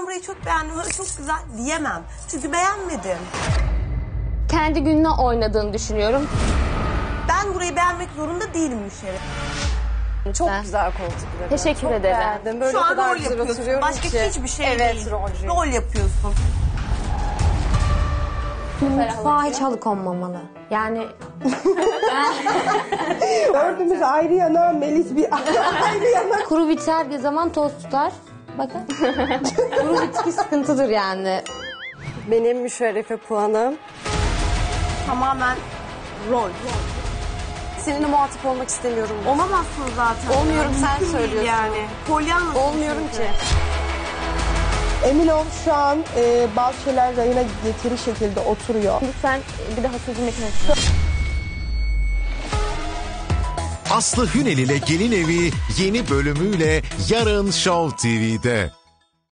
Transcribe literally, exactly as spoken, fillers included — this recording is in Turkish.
burayı çok beğendim, çok güzel diyemem. Çünkü beğenmedim. Kendi gününe oynadığını düşünüyorum. Ben burayı beğenmek zorunda değilim Müşerref. Çok Ben. güzel koltukları. Teşekkür Çok ederim. beğendim. Böyle Şu o an kadar rol güzel yapıyorsun. oturuyorum Başka ki. hiçbir şey evet, değil. rolcü. Rol yapıyorsun. Mutfağa hiç halıkonmamalı. Yani Dördümüz ayrı yana, Melis bir ayrı yana. kuru biter bir zaman toz tutar. Bakın. Kuru bitki sıkıntıdır yani. Benim Müşerrefe puanım. Tamamen rol. Seninle muhatap olmak istemiyorum. Olamazsın zaten. Olmuyorum, sen Mümkün değil söylüyorsun. Yani. Polyanlısın Olmuyorum çünkü. ki. Emin ol şu an e, bazı şeyler rayına getiri şekilde oturuyor. Lütfen bir daha sözüm etmesin. Aslı Hünel ile Gelin Evi yeni bölümüyle yarın Show T V'de.